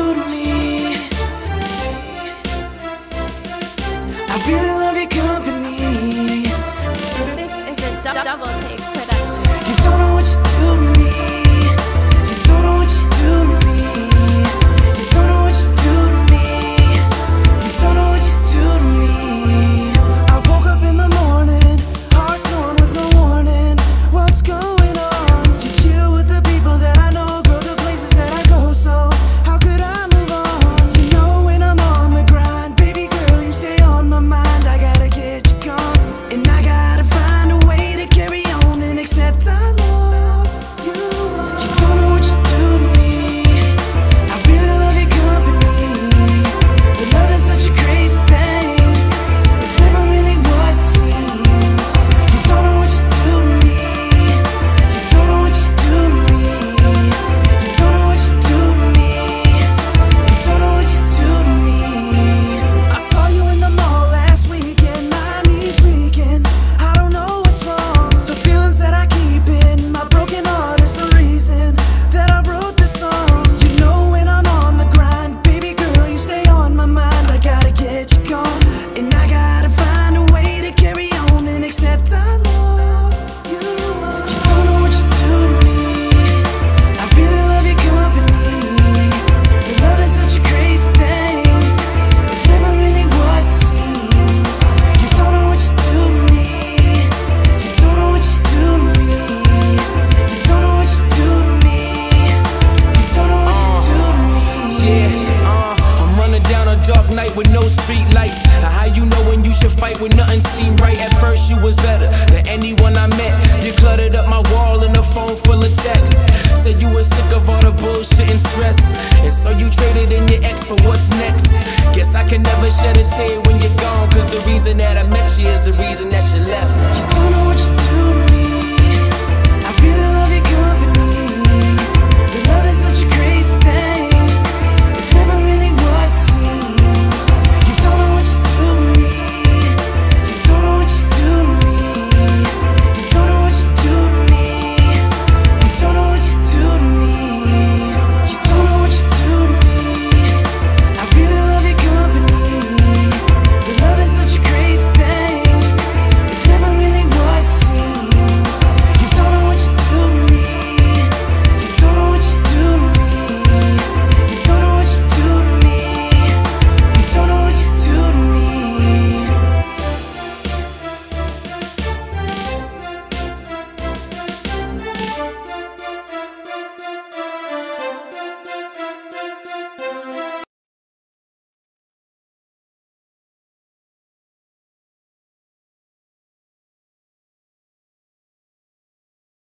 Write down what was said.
do to me. I really love your company. This is a Doubletake production. You don't know what you do to me. You don't know what you do to me. You don't know what you do to me. You don't know what you do to me. I woke up in the morning, heart torn with no warning. What's going on? You chill with the people that I know, go the places that I go, so how could I move on? You know when I'm on the grind, baby girl, you stay on my mind. I gotta get you gone, and I gotta find a way to carry on and accept I love you. You don't know what you do to me. I really love your company, but love is such a crazy thing. It's never really what it seems. You don't know what you do to me. You don't know what you do to me. You don't know what you do to me. You don't know what you do to me. I saw you in the mall last weekend, my knees weaking. I don't know what's wrong. The feelings that I keep in my broken heart is the reason that I wrote this song. You know when I'm on the grind, baby girl, you stay on my mind. I gotta get you gone, and I gotta find a way to carry on and accept I love you. You don't know what you do to me. I really love your company, but love is such a crazy thing. It's never really what it seems. You don't know what you do to me. You don't know what you do to me. You don't know what you do to me. You don't know what you do to me. Yeah, I'm running down a dark night with no street lights. How you know when you should fight when nothing seemed right? At first you was better than anyone I met. You cluttered up my wall and a phone full of texts. Said you were sick of all the bullshit and stress, and so you traded in your ex for what's next. Guess I can never shed a tear when you're gone, cause the reason that I met you is the reason that you left. You don't know what you do to me.